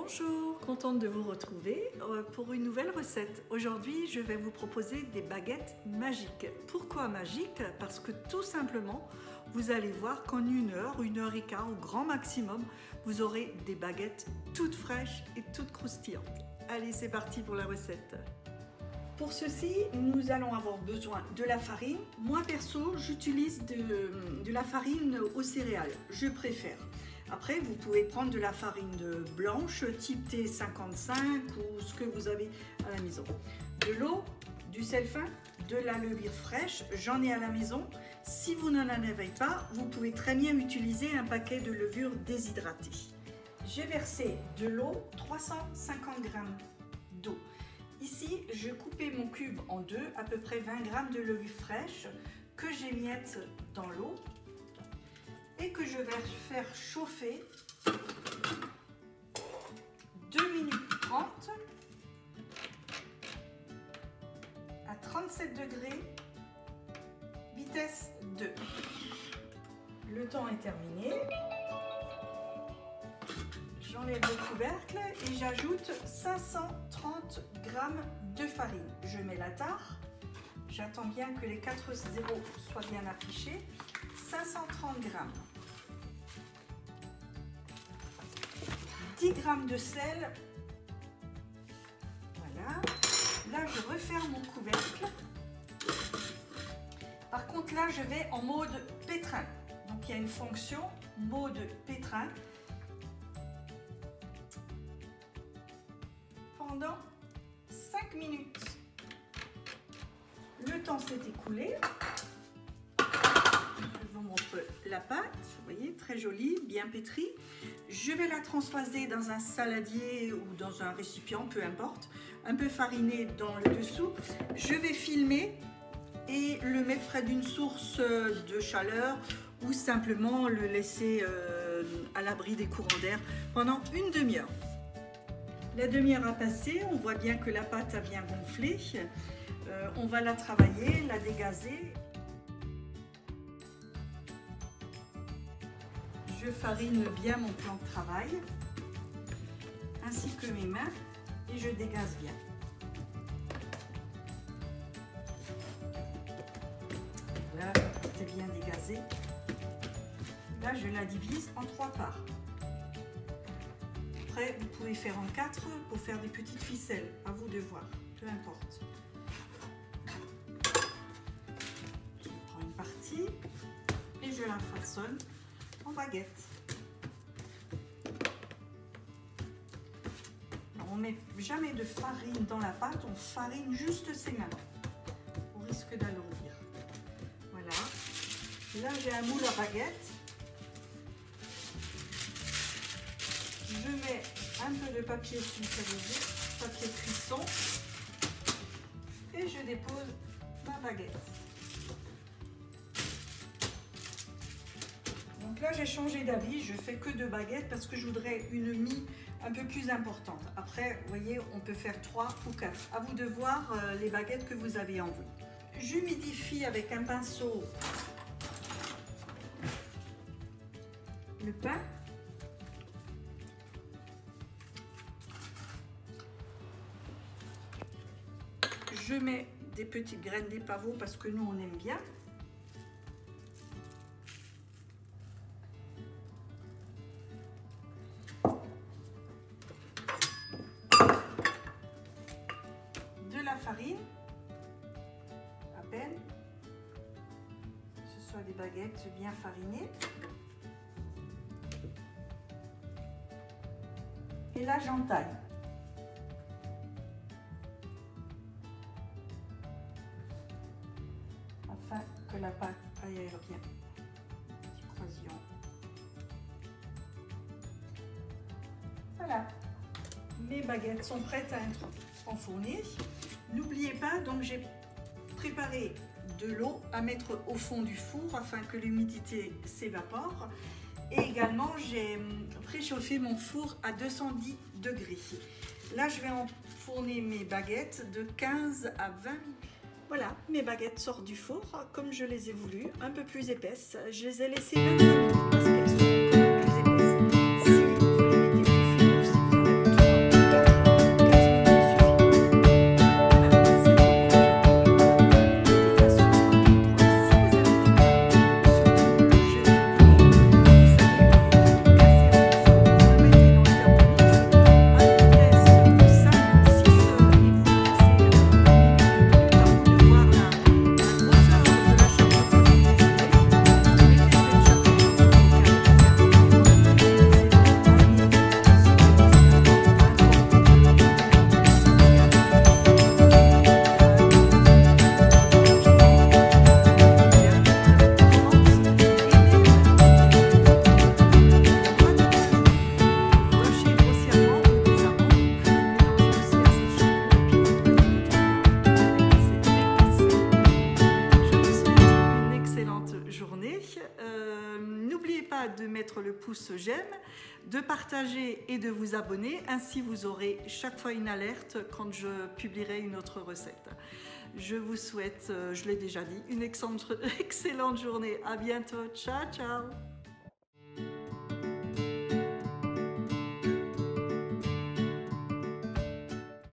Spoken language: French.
Bonjour, contente de vous retrouver pour une nouvelle recette. Aujourd'hui, je vais vous proposer des baguettes magiques. Pourquoi magiques? Parce que tout simplement, vous allez voir qu'en 1 heure et quart au grand maximum, vous aurez des baguettes toutes fraîches et toutes croustillantes. Allez, c'est parti pour la recette. Pour ceci, nous allons avoir besoin de la farine. Moi perso, j'utilise de la farine aux céréales, je préfère. Après, vous pouvez prendre de la farine blanche, type T55 ou ce que vous avez à la maison. De l'eau, du sel fin, de la levure fraîche, j'en ai à la maison. Si vous n'en avez pas, vous pouvez très bien utiliser un paquet de levure déshydratée. J'ai versé de l'eau, 350 g d'eau. Ici, je coupais mon cube en deux, à peu près 20 g de levure fraîche que j'émiette dans l'eau et que je vais faire chauffer 2 minutes 30 à 37 degrés, vitesse 2. Le temps est terminé. J'enlève le couvercle et j'ajoute 530 g de farine. Je mets la tare. J'attends bien que les 4 zéros soient bien affichés. 530 g. 10 g de sel. Voilà. Là, je referme mon couvercle. Par contre, là, je vais en mode pétrin. Donc, il y a une fonction mode pétrin. Pendant 5 minutes. Le temps s'est écoulé. Je vous montre la pâte, vous voyez, très jolie, bien pétrie. Je vais la transvaser dans un saladier ou dans un récipient, peu importe, un peu fariné dans le dessous. Je vais filmer et le mettre près d'une source de chaleur ou simplement le laisser à l'abri des courants d'air pendant une demi-heure. La demi-heure a passé, on voit bien que la pâte a bien gonflé. On va la travailler, la dégazer. Je farine bien mon plan de travail, ainsi que mes mains, et je dégaze bien. Là, c'est bien dégazé. Là, je la divise en 3 parts. Après, vous pouvez faire en 4 pour faire des petites ficelles, à vous de voir, peu importe. Je prends une partie et je la façonne en baguette. Alors, on ne met jamais de farine dans la pâte, on farine juste ses mains au risque d'alourdir. Voilà. Là, j'ai un moule à baguette. Je mets un peu de papier sulfurisé, papier cuisson, et je dépose ma baguette. Donc là, j'ai changé d'avis, je fais que 2 baguettes parce que je voudrais une mie un peu plus importante. Après, vous voyez, on peut faire 3 ou 4. À vous de voir les baguettes que vous avez envie. J'humidifie avec un pinceau le pain. Je mets des petites graines d'épavot parce que nous, on aime bien. De la farine, à peine. Que ce soit des baguettes bien farinées. Et là, j'entaille. Afin que la pâte aille bien. Petit croisillon. Voilà. Mes baguettes sont prêtes à être enfournées. N'oubliez pas, donc j'ai préparé de l'eau à mettre au fond du four afin que l'humidité s'évapore. Et également, j'ai préchauffé mon four à 210 degrés. Là, je vais enfourner mes baguettes de 15 à 20 minutes. Voilà, mes baguettes sortent du four comme je les ai voulues, un peu plus épaisses. Je les ai laissées 25 minutes parce qu'elles sont un peu plus épaisses. Si vous les mettez plus fines, si vous en avez trop pas de mettre le pouce j'aime, de partager et de vous abonner. Ainsi, vous aurez chaque fois une alerte quand je publierai une autre recette. Je vous souhaite, je l'ai déjà dit, une excellente journée. À bientôt. Ciao, ciao.